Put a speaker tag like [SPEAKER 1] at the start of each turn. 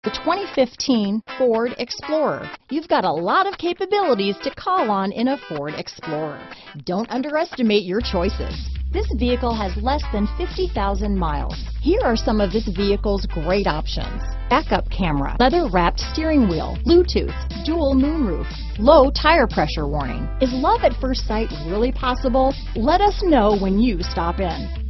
[SPEAKER 1] The 2015 Ford Explorer. You've got a lot of capabilities to call on in a Ford Explorer. Don't underestimate your choices. This vehicle has less than 50,000 miles. Here are some of this vehicle's great options: backup camera, leather-wrapped steering wheel, Bluetooth, dual moonroof, low tire pressure warning. Is love at first sight really possible? Let us know when you stop in.